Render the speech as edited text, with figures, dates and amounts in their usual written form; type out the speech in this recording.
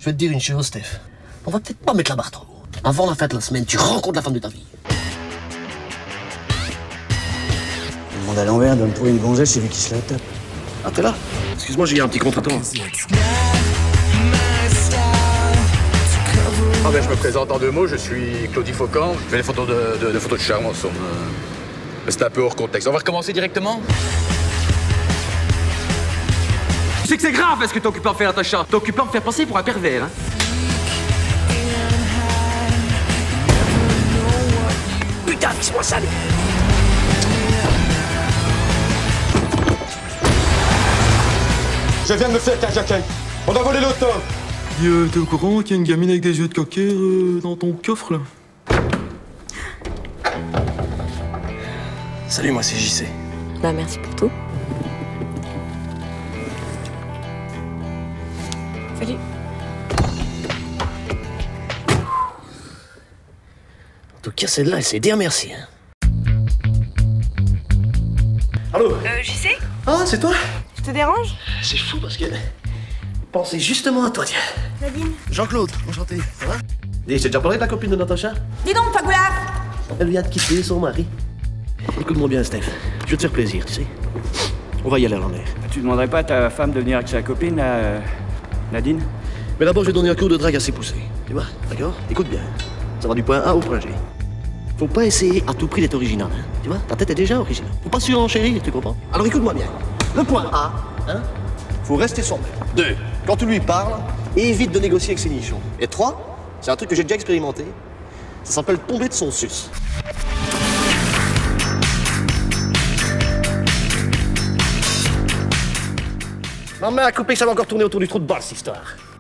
Je vais te dire une chose, Steph. On va peut-être pas mettre la barre trop haut. Avant la fin de la semaine, tu rencontres la femme de ta vie. Le monde à l'envers donne pour une gonzesse, c'est lui qui se la tape. Ah, t'es là? Excuse-moi, j'ai eu un petit contretemps. Ah ben, je me présente en 2 mots, je suis Claudie Faucan. Je fais des photos de photos de charme en somme. C'est un peu hors contexte. On va recommencer directement. Tu sais que c'est grave ce que t'es occupé à faire, Natacha. T'es occupé à me faire passer pour un pervers, hein. Putain, fixe-moi ça, lui. Je viens de me faire carjacker. On a volé l'auto. T'es au courant qu'il y a une gamine avec des yeux de cocker dans ton coffre, là? Salut, moi c'est JC. Bah merci pour tout. Salut. En tout cas, celle-là, elle sait dire merci. Hein. Allô? JC? Ah, c'est toi? Je te dérange? C'est fou parce que... Pensez justement à toi, tiens. Nadine. Jean-Claude, enchanté. Ça va? Dis, j'ai déjà parlé de la copine de Natacha? Dis donc, Pagoulard! Elle vient de quitter son mari. Écoute-moi bien, Steph. Je vais te faire plaisir, tu sais. On va y aller à l'envers. Tu demanderais pas à ta femme de venir avec sa copine, Nadine? Mais d'abord, je vais donner un cours de drague assez poussé. Tu vois? D'accord? Écoute bien. Ça va du point A au point G. Faut pas essayer à tout prix d'être original, hein. Tu vois? Ta tête est déjà originale. Faut pas surenchérir, tu comprends? Alors écoute-moi bien. Le point A, hein? Faut rester sombre. 2. Quand tu lui parles, évite de négocier avec ses nichons. Et 3, c'est un truc que j'ai déjà expérimenté. Ça s'appelle tomber de son sus. Ma main a coupé que ça va encore tourner autour du trou de balle, cette histoire.